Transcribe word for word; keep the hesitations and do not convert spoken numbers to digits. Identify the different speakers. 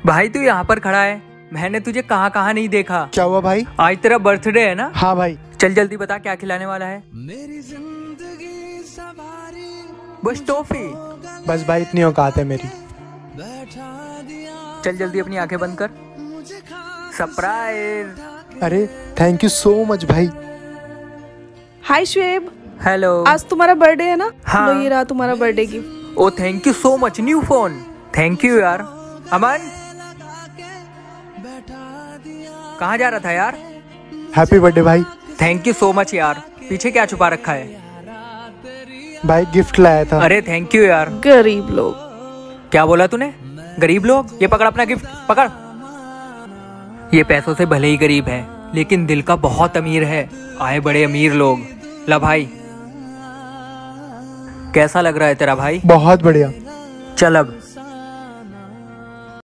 Speaker 1: भाई तू यहाँ पर खड़ा है, मैंने तुझे कहाँ कहाँ नहीं देखा।
Speaker 2: क्या हुआ भाई?
Speaker 1: आज तेरा बर्थडे है ना?
Speaker 2: हाँ भाई।
Speaker 1: चल जल्दी बता क्या खिलाने वाला है। बस टॉफी?
Speaker 2: बस भाई इतनी औकात है मेरी।
Speaker 1: चल जल्दी अपनी आंखें बंद कर। सरप्राइज।
Speaker 2: अरे थैंक यू सो मच भाई।
Speaker 3: हाय श्वेब।
Speaker 1: हेलो।
Speaker 3: आज तुम्हारा बर्थडे है ना?
Speaker 1: हाँ।
Speaker 3: लो ये रहा तुम्हारा birthday gift.
Speaker 1: Oh thank you so much, new phone. Thank you यार। अमन कहाँ जा रहा था यार?
Speaker 2: हैप्पी बर्थडे भाई।
Speaker 1: थैंक यू सो मच यार। पीछे क्या छुपा रखा है?
Speaker 2: भाई गिफ्ट लाया था।
Speaker 1: अरे थैंक यू यार।
Speaker 3: गरीब लोग।
Speaker 1: क्या बोला तूने? गरीब लोग? ये पकड़ अपना गिफ्ट, पकड़। ये पैसों से भले ही गरीब है लेकिन दिल का बहुत अमीर है। आए बड़े अमीर लोग। ला भाई, कैसा लग रहा है तेरा भाई?
Speaker 2: बहुत बढ़िया।
Speaker 1: चल अब